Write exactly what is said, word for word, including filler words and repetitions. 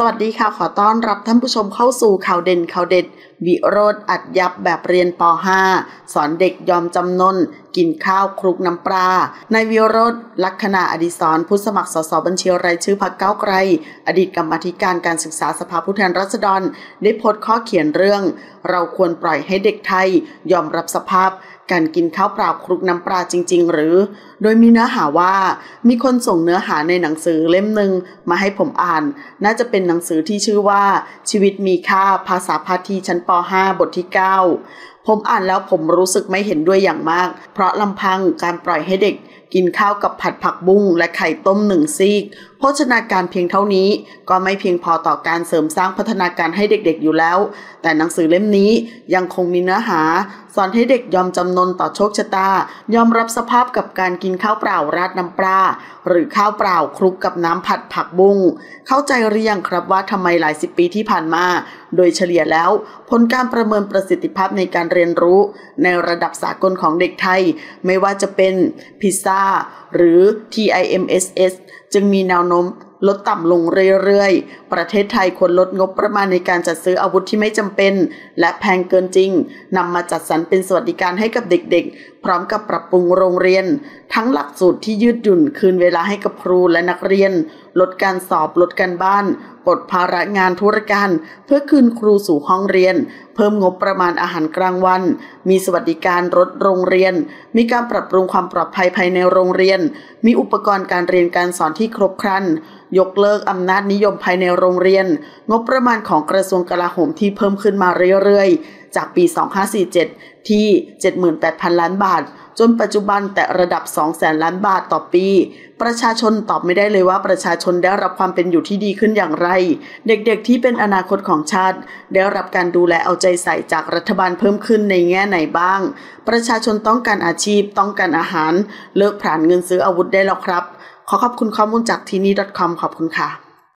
วัสดีค่ะขอต้อนรับท่านผู้ชมเข้าสู่ข่าวเด่นข่าวเด็ดวิโรจน์อัดยับแบบเรียนป .ห้า สอนเด็กยอมจำนนกินข้าวคลุกน้ำปลานายวิโรจน์ลักษณะอดิศรผู้สมัครสสบัญชีรายชื่อพรรคก้าวไกลอดีตกรรมาธิการการศึกษาสภาผู้แทนราษฎรได้โพสต์ข้อเขียนเรื่องเราควรปล่อยให้เด็กไทยยอมรับสภาพการกินข้าวเปล่าคลุกน้ำปลาจริงๆหรือโดยมีเนื้อหาว่ามีคนส่งเนื้อหาในหนังสือเล่มหนึ่งมาให้ผมอ่านน่าจะเป็นหนังสือที่ชื่อว่าชีวิตมีค่าภาษาพาทีชั้นป .ห้า บทที่เก้าผมอ่านแล้วผมรู้สึกไม่เห็นด้วยอย่างมากเพราะลำพังการปล่อยให้เด็กกินข้าวกับผัดผักบุ้งและไข่ต้มหนึ่งซีกโภชนาการเพียงเท่านี้ก็ไม่เพียงพอต่อการเสริมสร้างพัฒนาการให้เด็กๆอยู่แล้วแต่หนังสือเล่มนี้ยังคงมีเนื้อหาสอนให้เด็กยอมจำนนต่อโชคชะตายอมรับสภาพกับการกินข้าวเปล่าราดน้ำปลาหรือข้าวเปล่าคลุกกับน้ำผัดผักบุ้งเข้าใจหรือยังครับว่าทำไมหลายสิบปีที่ผ่านมาโดยเฉลี่ยแล้วผลการประเมินประสิทธิภาพในการเรียนรู้ในระดับสากลของเด็กไทยไม่ว่าจะเป็นพิซซ่าหรือ ที ไอ เอ็ม เอส เอส จึงมีแนวโน้มลดต่ำลงเรื่อยๆประเทศไทยควรลดงบประมาณในการจัดซื้ออาวุธที่ไม่จำเป็นและแพงเกินจริงนำมาจัดสรรเป็นสวัสดิการให้กับเด็กๆพร้อมกับปรับปรุงโรงเรียนทั้งหลักสูตรที่ยืดหยุ่นคืนเวลาให้กับครูและนักเรียนลดการสอบลดการบ้านปลดภาระงานธุรการเพื่อคืนครูสู่ห้องเรียนเพิ่มงบประมาณอาหารกลางวันมีสวัสดิการรถโรงเรียนมีการปรับปรุงความปลอดภัยภายในโรงเรียนมีอุปกรณ์การเรียนการสอนที่ครบครันยกเลิกอำนาจนิยมภายในโรงเรียนงบประมาณของกระทรวงกลาโหมที่เพิ่มขึ้นมาเรื่อยๆจากปีสองพันห้าร้อยสี่สิบเจ็ดที่ เจ็ดหมื่นแปดพัน ล้านบาทจนปัจจุบันแต่ระดับ สองแสน ล้านบาทต่อปีประชาชนตอบไม่ได้เลยว่าประชาชนได้รับความเป็นอยู่ที่ดีขึ้นอย่างไรเด็กๆที่เป็นอนาคตของชาติได้รับการดูแลเอาใจใส่จากรัฐบาลเพิ่มขึ้นในแง่ไหนบ้างประชาชนต้องการอาชีพต้องการอาหารเลิกผลาญเงินซื้ออาวุธได้แล้วครับขอขอบคุณข้อมูลจาก ที เอ็น อี ดอท คอม ขอบคุณค่ะ